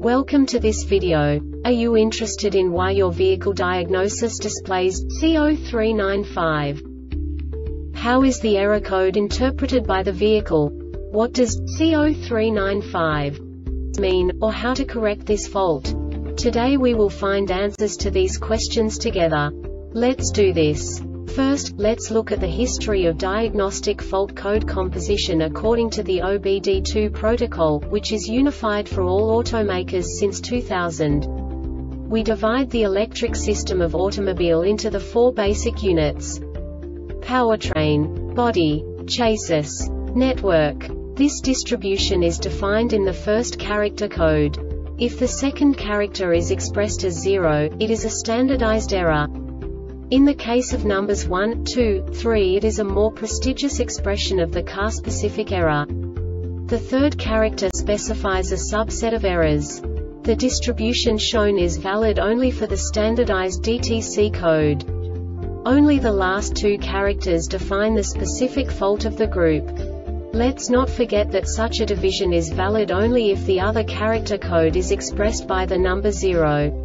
Welcome to this video. Are you interested in why your vehicle diagnosis displays C0395? How is the error code interpreted by the vehicle? What does C0395 mean, or how to correct this fault? Today we will find answers to these questions together. Let's do this. First, let's look at the history of diagnostic fault code composition according to the OBD2 protocol, which is unified for all automakers since 2000. We divide the electric system of automobile into the four basic units: powertrain, body, chassis, network. This distribution is defined in the first character code. If the second character is expressed as 0, it is a standardized error. In the case of numbers 1, 2, 3, it is a more prestigious expression of the car-specific error. The third character specifies a subset of errors. The distribution shown is valid only for the standardized DTC code. Only the last two characters define the specific fault of the group. Let's not forget that such a division is valid only if the other character code is expressed by the number 0.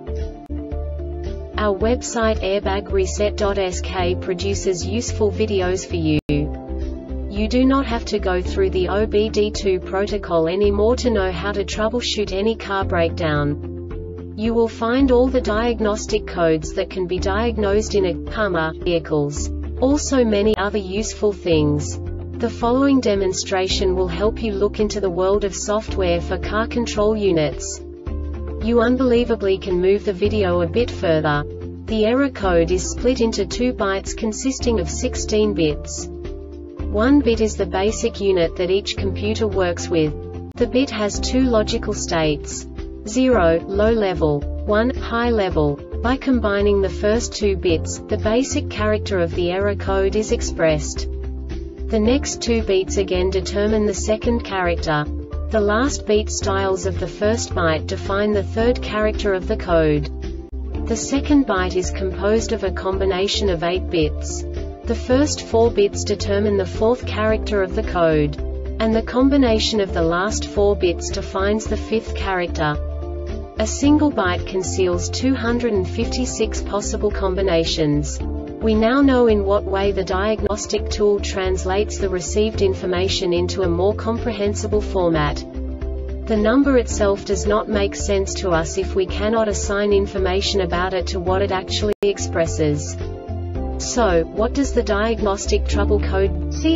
Our website airbagreset.sk produces useful videos for you. You do not have to go through the OBD2 protocol anymore to know how to troubleshoot any car breakdown. You will find all the diagnostic codes that can be diagnosed in a Hummer vehicles. Also many other useful things. The following demonstration will help you look into the world of software for car control units. You unbelievably can move the video a bit further. The error code is split into 2 bytes consisting of 16 bits. 1 bit is the basic unit that each computer works with. The bit has 2 logical states: 0, low level, 1, high level. By combining the first 2 bits, the basic character of the error code is expressed. The next 2 beats again determine the second character. The last beat styles of the first byte define the third character of the code. The second byte is composed of a combination of 8 bits. The first 4 bits determine the fourth character of the code. And the combination of the last 4 bits defines the fifth character. A single byte conceals 256 possible combinations. We now know in what way the diagnostic tool translates the received information into a more comprehensible format. The number itself does not make sense to us if we cannot assign information about it to what it actually expresses. So, what does the diagnostic trouble code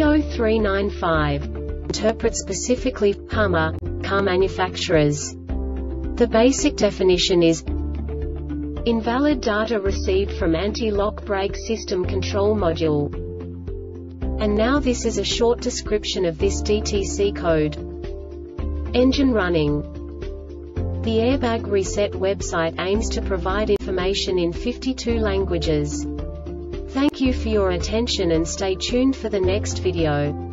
C0395 interpret specifically for Hummer car manufacturers? The basic definition is invalid data received from anti-lock brake system control module. And now this is a short description of this DTC code. Engine running. The Airbag Reset website aims to provide information in 52 languages. Thank you for your attention and stay tuned for the next video.